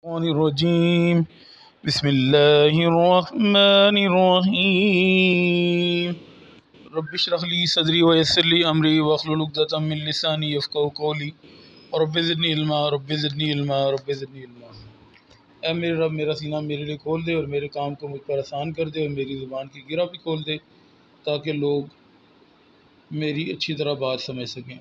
रजीम बिस्मिल्लाहिर्रहमानिर्रहीम रब्बिश्रह ली सदरी वयस्सिर ली अमरी वहलुल उक़दतम मिन लिसानी यफ़क़हू क़ौली रब्बि ज़िदनी इल्मा रब्बि ज़िदनी इल्मा रब्बि ज़िदनी इल्मा। ऐ मेरे रब, मेरा सीना मेरे लिए खोल दे और मेरे काम को मुझ पर आसान कर दे और मेरी ज़ुबान की गिरा भी खोल दे ताकि लोग मेरी अच्छी तरह बात समझ सकें।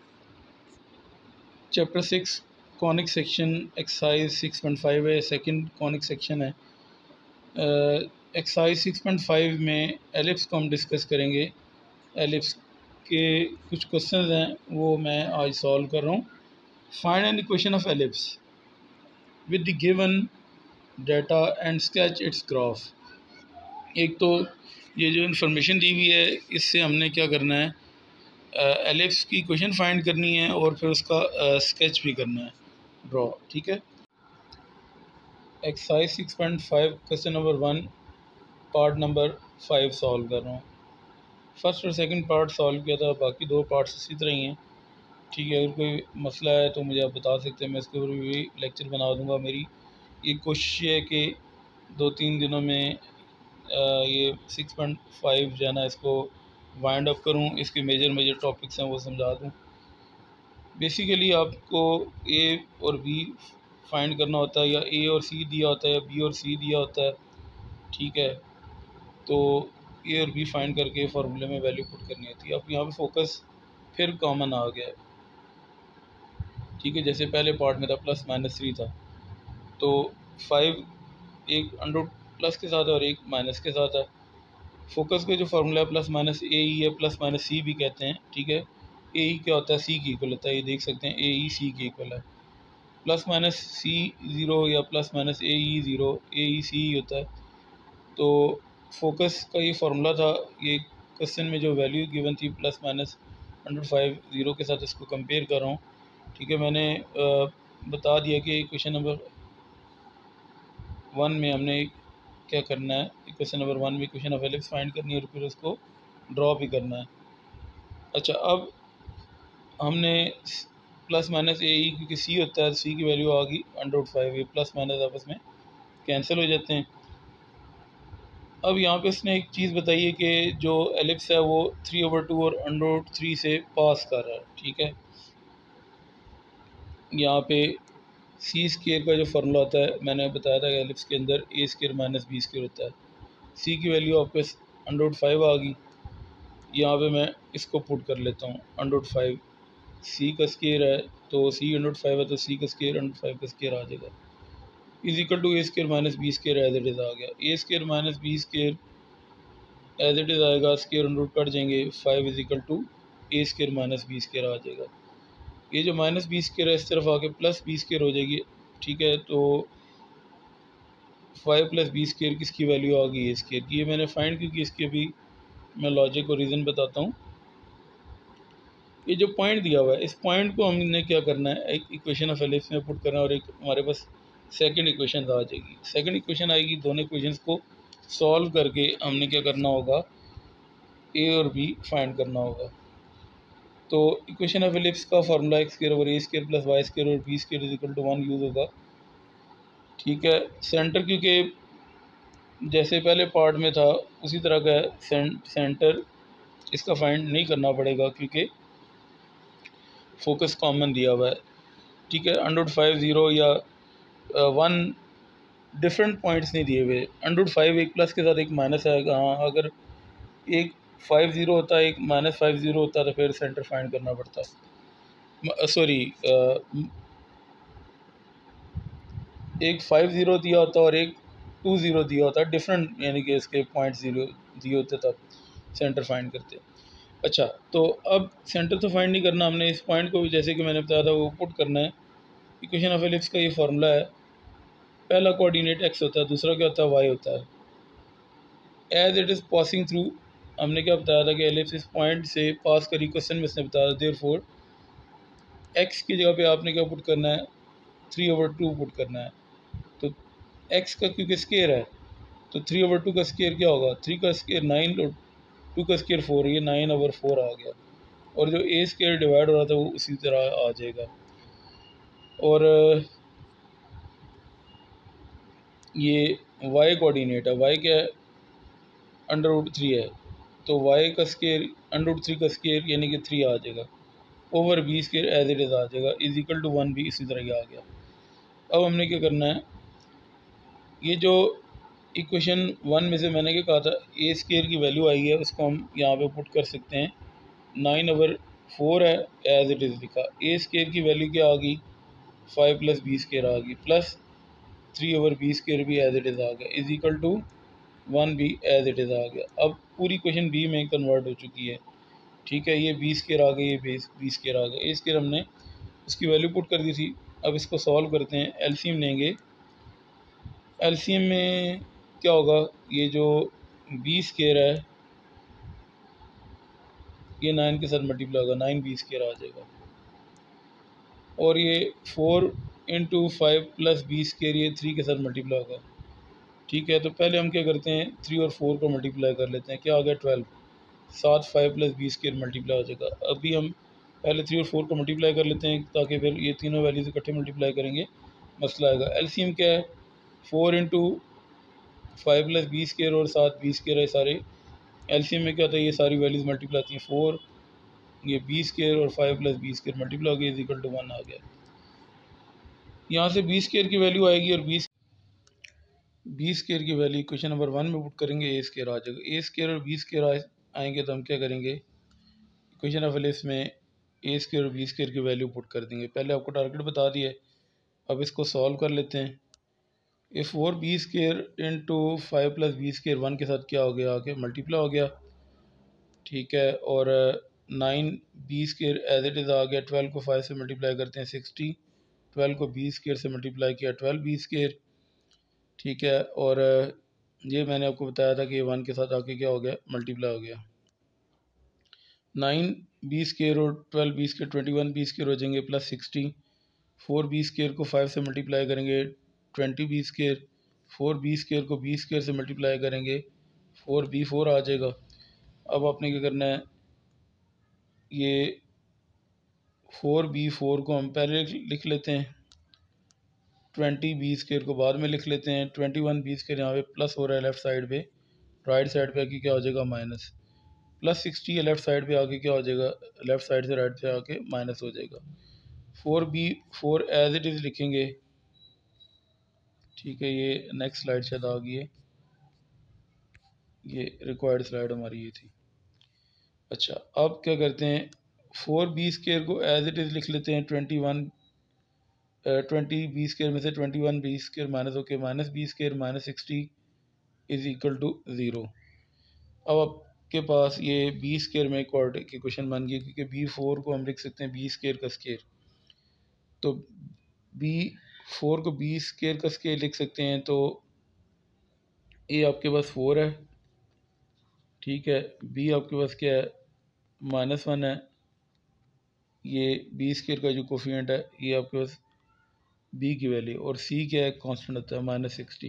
चैप्टर 6 कॉनिक सेक्शन एक्सरसाइज 6.5 है, सेकंड कॉनिक सेक्शन है। एक्सरसाइज 6.5 में एलिप्स को हम डिस्कस करेंगे। एलिप्स के कुछ क्वेश्चंस हैं वो मैं आज सॉल्व कर रहा हूँ। Find an equation of ellipse with the given data and sketch its graph. एक तो ये जो इन्फॉर्मेशन दी हुई है इससे हमने क्या करना है, एलिप्स की इक्वेशन फाइंड करनी है और फिर उसका स्केच भी करना है, ड्रॉ। ठीक है। Exercise 6.5 question number 1 part number 5 solve कर रहा हूँ। फर्स्ट और सेकंड पार्ट सॉल्व किया था, बाकी दो पार्ट्स इसी तरह ही हैं। ठीक है, अगर कोई मसला है तो मुझे आप बता सकते हैं, मैं इसके ऊपर भी लेक्चर बना दूँगा। मेरी ये कोशिश है कि 2-3 दिनों में ये 6.5 जो है ना इसको वाइंड अप करूँ, इसके मेजर टॉपिक्स हैं वो समझा दूँ। बेसिकली आपको ए और बी फाइंड करना होता है, या ए और सी दिया होता है या बी और सी दिया होता है। ठीक है, तो ए और बी फाइंड करके फार्मूले में वैल्यू पुट करनी होती है। अब यहाँ पे फोकस फिर कॉमन आ गया है। ठीक है, जैसे पहले पार्ट में था +-3 था, तो 5 एक अंडर प्लस के साथ है और एक माइनस के साथ है। फोकस का जो फार्मूला है +- ए ई है, +-सी भी कहते हैं। ठीक है, ए ई क्या होता है, सी की इक्वल होता है, ये देख सकते हैं ए ई सी की इक्वल है। +-सी 0 या +-ए ई 0 ए ई सी होता है। तो फोकस का ये फार्मूला था। ये क्वेश्चन में जो वैल्यू गिवन थी +-5 0 के साथ इसको कंपेयर कर रहा हूँ। ठीक है, मैंने बता दिया कि क्वेश्चन नंबर 1 में हमने क्या करना है, क्वेश्चन नंबर 1 में इक्वेशन ऑफ एलिप्स फाइंड करनी है और फिर उसको ड्रॉ भी करना है। अच्छा, अब हमने +-ए ई, क्योंकि सी होता है, सी की वैल्यू आ गई √5, ये प्लस माइनस आपस में कैंसिल हो जाते हैं। अब यहाँ पे इसने एक चीज़ बताई है कि जो एलिप्स है वो 3/2 और √3 से पास कर रहा है। ठीक है, यहाँ पे सी स्केयर का जो फार्मूला होता है, मैंने बताया था कि एलिप्स के अंदर a square minus B square होता है। सी की वैल्यू आपके √5 आ गई। यहाँ पे मैं इसको पुट कर लेता हूँ, √5 सी का स्केयर है तो सी √5 है तो सी का स्केयर √5 का स्केयर आ जाएगा, is equal to a square minus B square as it is आ गया। A square minus B square as it is आएगा, स्केयर रूट कट जाएंगे, 5 is equal to a square minus B square आ जाएगा। ये जो माइनस बी स्केयर है इस तरफ आके प्लस बी स्केयर हो जाएगी। ठीक है, तो 5 + बी स्केयर किसकी वैल्यू आ गई, ए स्केयर की। ये मैंने फाइंड की, इसकी अभी मैं लॉजिक और रीज़न बताता हूँ। ये जो पॉइंट दिया हुआ है, इस पॉइंट को हमने क्या करना है, एक इक्वेशन ऑफ एलिप्स में पुट करना है और एक हमारे पास सेकंड इक्वेशन आ जाएगी। सेकंड इक्वेशन आएगी, दोनों इक्वेशंस को सॉल्व करके हमने क्या करना होगा, ए और बी फाइंड करना होगा। तो इक्वेशन ऑफ एलिप्स का फार्मूला x² + a² और b² = 1 यूज़ होगा। ठीक है, सेंटर क्योंकि जैसे पहले पार्ट में था उसी तरह का है, सेंटर इसका फाइंड नहीं करना पड़ेगा क्योंकि फोकस कॉमन दिया हुआ है। ठीक है, √5 0 या 1 डिफरेंट पॉइंट्स नहीं दिए हुए। √5 एक प्लस के साथ एक माइनस आएगा। हाँ, अगर एक 5 0 होता है, एक -5 0 होता तो फिर सेंटर फाइंड करना पड़ता। सॉरी, एक 5 0 दिया होता और एक 2 0 दिया होता, डिफरेंट यानी कि इसके पॉइंट 0 दिए होते तब सेंटर फाइंड करते। अच्छा, तो अब सेंटर तो फाइंड नहीं करना हमने, इस पॉइंट को भी जैसे कि मैंने बताया था वो पुट करना है। इक्वेशन ऑफ एलिप्स का ये फार्मूला है, पहला कोऑर्डिनेट x होता है, दूसरा क्या होता है, y होता है। As it is passing through, हमने क्या बताया था कि एलिप्स इस पॉइंट से पास करी, क्वेश्चन में इसने बताया था। देयरफॉर x की जगह पे आपने क्या पुट करना है, 3/2 पुट करना है। तो x का क्योंकि स्केयर है तो 3/2 का स्केयर क्या होगा, 3 का स्केयर 9 और 2 का स्केयर 4, ये 9/4 आ गया। और जो a स्केयर डिवाइड हो रहा था वो उसी तरह आ जाएगा। और ये y कोऑर्डिनेट है, y क्या है, √3 है, तो y का स्केयर √3 का स्केयर यानी कि 3 आ जाएगा, over b square as it is आ जाएगा, इज इक्वल टू 1 भी इसी तरह ही आ गया। अब हमने क्या करना है, ये जो इक्वेशन 1 में से मैंने क्या कहा था, ए स्केयर की वैल्यू आई है, उसको हम यहाँ पे पुट कर सकते हैं। 9/4 है, एज इट इज़ लिखा। ए स्केयर की वैल्यू क्या आ गई, 5 + b स्केयर आ गई, प्लस 3/b स्केयर भी एज इट इज़ आ गया, इज इक्वल टू 1 भी एज इट इज़ आ गया। अब पूरी क्वेश्चन बी में कन्वर्ट हो चुकी है, ठीक है। ये बी स्केयर आ गई, ये बी स्केयर आ गया, ए स्केयर हमने उसकी वैल्यू पुट कर दी थी। अब इसको सॉल्व करते हैं, एलसीएम लेंगे। एलसीएम में क्या होगा, ये जो बी स्केयर है ये 9 के साथ मल्टीप्लाई होगा, 9 बी स्केयर आ जाएगा, और ये 4 × 5 + बी स्केयर ये 3 के साथ मल्टीप्लाई होगा, ठीक है। तो पहले हम क्या करते हैं, 3 और 4 को मल्टीप्लाई कर लेते हैं, क्या आ गया 12, 7 5 + बी स्केयर मल्टीप्लाई हो जाएगा। अभी हम पहले 3 और 4 को मल्टीप्लाई कर लेते हैं, ताकि फिर ये तीनों वैल्यूज इकट्ठे मल्टीप्लाई करेंगे मसला आएगा। एलसीएम क्या है, 4 × 5 + बी स्केयर और 7 बी स्केयर है सारे। एलसीएम में क्या होता है, ये सारी वैल्यूज़ मल्टीप्लाई आती हैं, 4 ये बी स्केयर और 5 + बी स्केयर मल्टीप्लाई हो गया, इज इक्वल टू 1 आ गया। यहाँ से बी स्केयर की वैल्यू आएगी, और बी स्केयर की वैल्यू क्वेश्चन नंबर 1 में पुट करेंगे, ए स्केयर आ जाएगा। ए स्केयर और बी स्केयर आएंगे तो हम क्या करेंगे, क्वेश्चन ऑफ लिस्ट में ए स्केयर और बी स्केयर की वैल्यू पुट कर देंगे। पहले आपको टारगेट बता दिया है, अब इसको सॉल्व कर लेते हैं। If 4 B square × 5 + b square 1 के साथ क्या हो गया, आके मल्टीप्लाई हो गया, ठीक है। और 9 b square as it is आ गया, 12 को 5 से मल्टीप्लाई करते हैं 60, 12 को बी स्केयर से मल्टीप्लाई किया 12 बी स्केयर, ठीक है। और ये मैंने आपको बताया था कि 1 के साथ आके क्या हो गया, मल्टीप्लाई हो गया। 9 बी स्केयर और 12 बी स्केयर 21 बी स्केयर हो जाएंगे, प्लस 60, 4 बी स्केयर को 5 से मल्टीप्लाई करेंगे 20 बी स्केयर, 4 बी स्केयर को बी स्केयर से मल्टीप्लाई करेंगे 4b4 आ जाएगा। अब आपने क्या करना है, ये 4b4 को हम पहले लिख लेते हैं, 20 बी स्केयर को बाद में लिख लेते हैं। 21 बी स्केयर यहाँ पे प्लस हो रहा है लेफ्ट साइड पे, राइट साइड पे आके क्या हो जाएगा, माइनस, प्लस 60 है लेफ्ट साइड पे आके क्या हो जाएगा, लेफ्ट साइड से राइट पे आके माइनस हो जाएगा। 4b4 एज इट इज़ लिखेंगे, ठीक है। ये नेक्स्ट स्लाइड शायद आ गई है, ये रिक्वायर्ड स्लाइड हमारी ये थी। अच्छा, अब क्या करते हैं, 4 बी स्केयर को एज इट इज़ लिख लेते हैं, 20 बी स्केयर में से 21 बी स्केयर माइनस होके minus B square minus 60 is equal to 0। अब आपके पास ये बी स्केयर में क्वाड्रेटिक की क्वेश्चन बन गई, क्योंकि b4 को हम लिख सकते हैं बी स्केयर का स्केयर, तो b4 को बी स्केयर का स्केयर लिख सकते हैं, तो ये आपके पास 4 है, ठीक है। बी आपके पास क्या है, -1 है, ये बी स्केयर का जो कोफिशिएंट है ये आपके पास बी की वैल्यू, और सी क्या है, कांस्टेंट होता है -60।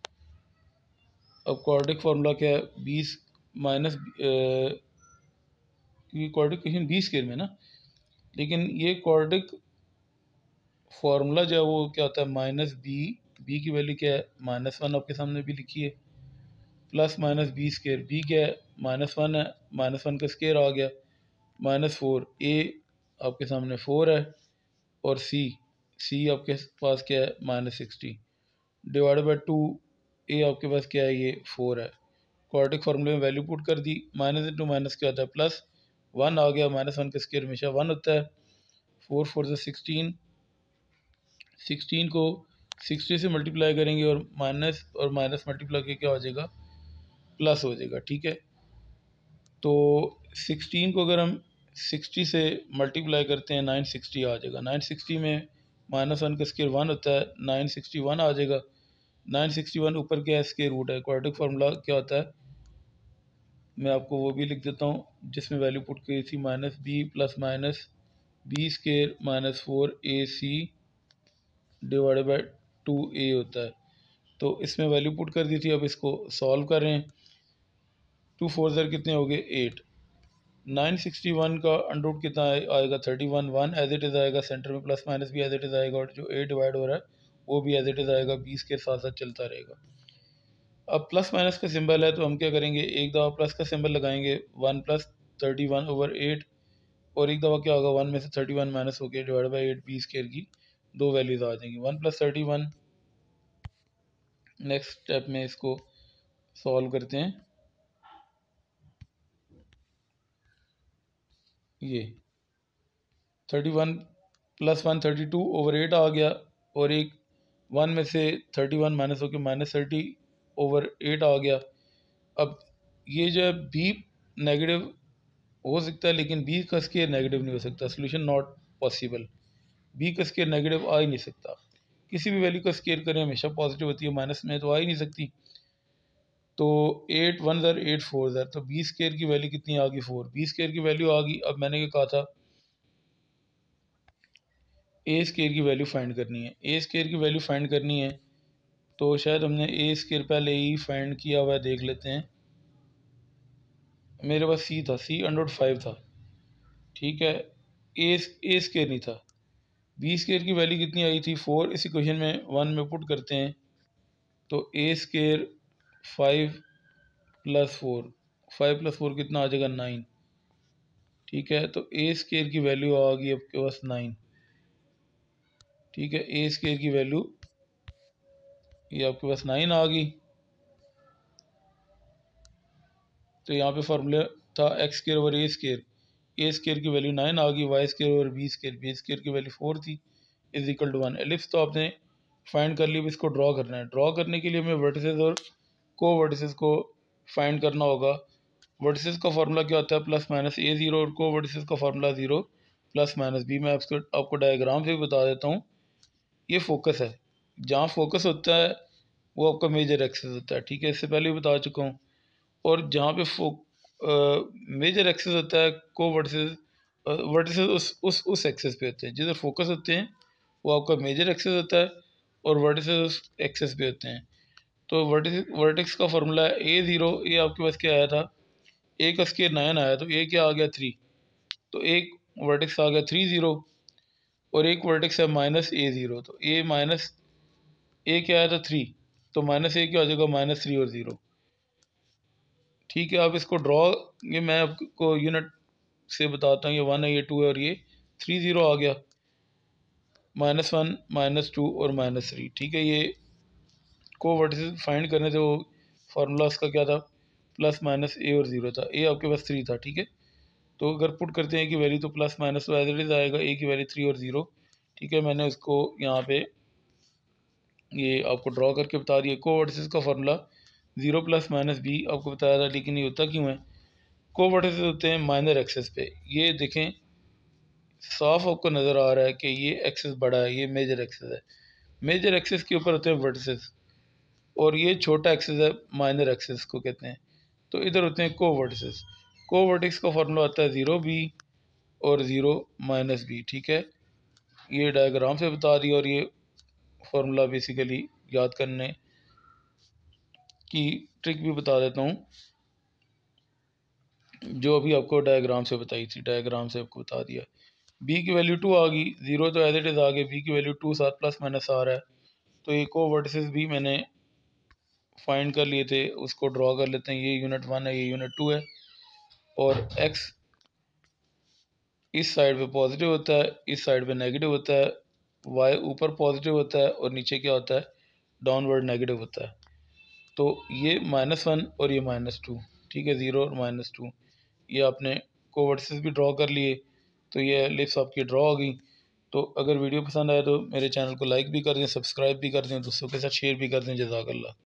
अब क्वाड्रेटिक फार्मूला क्या है, 20 माइनस, क्योंकि क्वाड्रेटिक क्वेश्चन बी स्केयर में ना, लेकिन ये क्वाड्रेटिक फार्मूला जो है वो क्या होता है, बी की वैल्यू क्या है, -1 आपके सामने भी लिखी है, plus minus B square, B क्या है, -1 है, -1 का स्केयर आ गया, -4, ए आपके सामने 4 है, और सी आपके पास क्या है, -60 डिवाइड बाई 2, ए आपके पास क्या है, ये 4 है। क्वाड्रेटिक फार्मूले में वैल्यू पुट कर दी, माइनस इंटू माइनस क्या होता है, प्लस 1 आ गया, -1 का स्केयर हमेशा 1 होता है। 4 4 से 16, 16 को 60 से मल्टीप्लाई करेंगे, और माइनस मल्टीप्लाई करके क्या हो जाएगा, प्लस हो जाएगा, ठीक है। तो 16 को अगर हम 60 से मल्टीप्लाई करते हैं 960 आ जाएगा, 960 में -1 का स्केयर 1 होता है, 961 आ जाएगा। 961 ऊपर क्या है, स्केयर रूट है। क्वाड्रेटिक फार्मूला क्या होता है, मैं आपको वो भी लिख देता हूँ जिसमें वैल्यू पुट की थी, -b plus minus B square -4ac divided by 2a होता है। तो इसमें वैल्यू पुट कर दी थी, अब इसको सॉल्व कर रहे हैं। 2 4 ज़र कितने हो गए, 8। 961 का अंडर कितना आएगा, 31, 1 एज इट इज़ आएगा, सेंटर में प्लस माइनस भी एज इट इज़ आएगा, और जो 8 डिवाइड हो रहा है वो भी एज इट इज़ आएगा, 20 के साथ साथ चलता रहेगा। अब प्लस माइनस का सिंबल है तो हम क्या करेंगे, एक दफ़ा प्लस का सिंबल लगाएंगे 1 + 31/8, और एक दफ़ा क्या होगा 1 में से 31 माइनस हो गया डिवाइड बाई 8, बी स्क्वायर की दो वैल्यूज़ आ जाएंगी 1 + 31। नेक्स्ट स्टेप में इसको सॉल्व करते हैं। ये 31 + 1 32/8 आ गया, और एक 1 में से 31 माइनस होकर -30/8 आ गया। अब ये जो है बी नेगेटिव हो सकता है, लेकिन बी का स्केयर नेगेटिव नहीं हो सकता, सोल्यूशन नॉट पॉसिबल। बी का स्केयर नेगेटिव आ ही नहीं सकता, किसी भी वैल्यू का स्केयर करें हमेशा पॉजिटिव होती है, माइनस में तो आ ही नहीं सकती। तो 8 1 ज़र 8 4 ज़र, तो बी स्केयर की वैल्यू कितनी आ गई 4, बी स्केयर की वैल्यू आ गई। अब मैंने क्या कहा था, ए स्केयर की वैल्यू फाइंड करनी है, ए स्केयर की वैल्यू फाइंड करनी है। तो शायद हमने ए स्केयर पहले ही फाइंड किया हुआ है, देख लेते हैं। मेरे पास सी था, C√5 था, ठीक है, ए स्केयर नहीं था। बी स्केयर की वैल्यू कितनी आई थी 4, इस इक्वेशन में 1 में पुट करते हैं, तो ए स्केयर 5 + 4, 5 + 4 कितना आ जाएगा 9, ठीक है। तो ए स्केयर की वैल्यू आ गई आपके पास 9, ठीक है। ए स्केयर की वैल्यू ये आपके पास 9 आ गई। तो यहाँ पे फार्मूला था X square over A square की वैल्यू 9 आ गई, Y square over B square की वैल्यू 4 थी, इज इक्वल टू 1। एलिप्स तो आपने फाइंड कर ली, अब इसको ड्रॉ करना है। ड्रॉ करने के लिए हमें वर्टिसेस और को वर्टिसेस को फाइंड करना होगा। वर्टिसेस का फार्मूला क्या होता है, +-a0, और को वर्टिसेस का फार्मूला 0 ± b। मैं आपको डायग्राम से भी बता देता हूँ। ये फोकस है, जहाँ फोकस होता है वो आपका मेजर एक्सिस होता है, ठीक है, इससे पहले भी बता चुका हूँ। और जहाँ पे मेजर एक्सिस होता है, को वर्टिसेस उस एक्सिस पे होते हैं, जिधर फोकस होते हैं वो आपका मेजर एक्सिस होता है, और वर्टिसेस उस एक्सिस पे होते हैं। तो वर्टेक्स का फार्मूला है a0, ये आपके पास क्या आया था, ए का स्केयर 9 आया, तो ए क्या आ गया 3, तो एक वर्टेक्स आ गया 3 0, और एक वर्टेक्स है -a0, तो ए माइनस ए क्या आया था 3, तो -a क्या हो जाएगा -3 और 0, ठीक है। आप इसको ड्रॉ, ये मैं आपको यूनिट से बताता हूँ, ये 1 है, ये 2 है, और ये 3 0 आ गया, -1 -2 और -3, ठीक है। ये को वर्टिसेस फाइंड करने से वो फार्मूला उसका क्या था, +-a और 0 था, ए आपके पास 3 था, ठीक है। तो अगर पुट करते हैं कि वैल्यू, तो +- तो एज इट इज़ आएगा, ए की वैल्यू 3 और 0, ठीक है। मैंने उसको यहाँ पे ये आपको ड्रॉ करके बता दिया। को वर्टिसेस का फार्मूला 0 ± b आपको बताया था, लेकिन ये होता क्यों है, को वर्टिसेस होते हैं माइनर एक्सेस पे। ये देखें, साफ आपको नज़र आ रहा है कि ये एक्सेस बड़ा है, ये मेजर एक्सेस है, मेजर एक्सेस के ऊपर होते हैं वर्टिसेस, और ये छोटा एक्सेस है, माइनर एक्सेस को कहते हैं। तो इधर होते हैं को वर्टिसेस। को वर्टिक्स का फार्मूला होता है 0b और 0 - b, ठीक है। ये डायग्राम से बता दिया, और ये फार्मूला बेसिकली याद करने की ट्रिक भी बता देता हूँ, जो अभी आपको डायग्राम से बताई थी, डायग्राम से आपको बता दिया। बी की वैल्यू 2 आ गई, 0 तो एज इट इज़ आ गई, बी की वैल्यू 2 साथ ± आ रहा है, तो ये को वर्टिसेस भी मैंने फाइंड कर लिए थे, उसको ड्रॉ कर लेते हैं। ये यूनिट 1 है, ये यूनिट 2 है, और एक्स इस साइड पे पॉजिटिव होता है, इस साइड पे नेगेटिव होता है, वाई ऊपर पॉजिटिव होता है, और नीचे क्या होता है, डाउनवर्ड नेगेटिव होता है। तो ये -1 और ये -2, ठीक है, 0 और -2, ये आपने कोवर्टिसेस भी ड्रॉ कर लिए, तो ये एलिप्स आपकी ड्रॉ हो गई। तो अगर वीडियो पसंद आए तो मेरे चैनल को लाइक भी कर दें, सब्सक्राइब भी कर दें, दोस्तों के साथ शेयर भी कर दें। जज़ाकल्लाह।